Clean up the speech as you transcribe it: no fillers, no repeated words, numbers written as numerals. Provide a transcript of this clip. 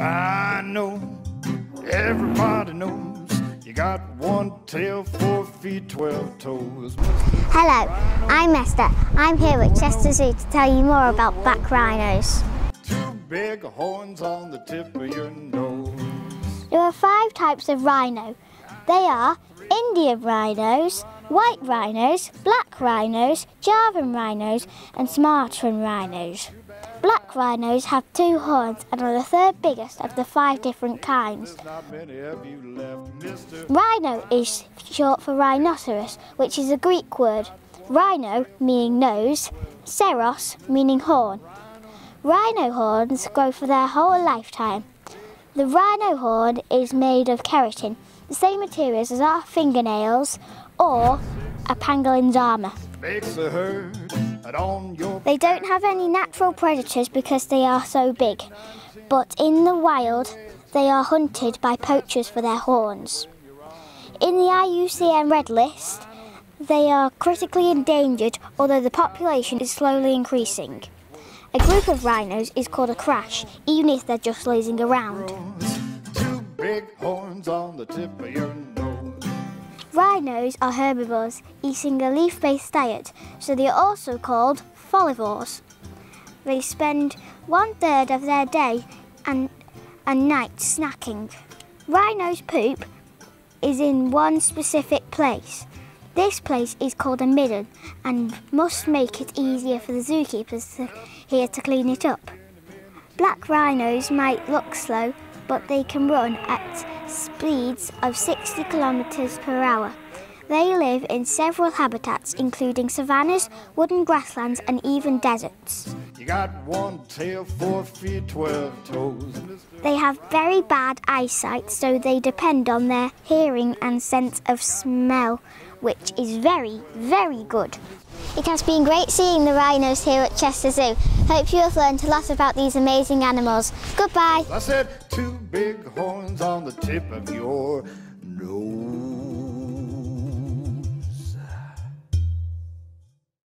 Rhino, everybody knows you got 1 tail, 4 feet, 12 toes. Hello, I'm Esther. I'm here at Chester Zoo to tell you more about black rhinos. 2 big horns on the tip of your nose. There are 5 types of rhino. They are Indian rhinos, white rhinos, black rhinos, Javan rhinos and Sumatran rhinos. Black rhinos have 2 horns and are the 3rd biggest of the 5 different kinds. Rhino is short for rhinoceros, which is a Greek word. Rhino meaning nose, ceros meaning horn. Rhino horns grow for their whole lifetime. The rhino horn is made of keratin, the same materials as our fingernails or a pangolin's armour. They don't have any natural predators because they are so big, but in the wild they are hunted by poachers for their horns. In the IUCN Red List, they are critically endangered, although the population is slowly increasing. A group of rhinos is called a crash, even if they're just lazing around. 2 big horns on the tip of your nose. Rhinos are herbivores, eating a leaf-based diet, so they are also called folivores. They spend 1/3 of their day and night snacking. Rhino's poop is in one specific place. This place is called a midden and must make it easier for the zookeepers here to clean it up. Black rhinos might look slow, but they can run at speeds of 60 kilometers per hour. They live in several habitats, including savannas, wooded grasslands, and even deserts. You got 1 tail, 4 feet, 12 toes. They have very bad eyesight, so they depend on their hearing and sense of smell, which is very, very good. It has been great seeing the rhinos here at Chester Zoo. Hope you have learned a lot about these amazing animals. Goodbye. I said 2 big horns on the tip of your nose.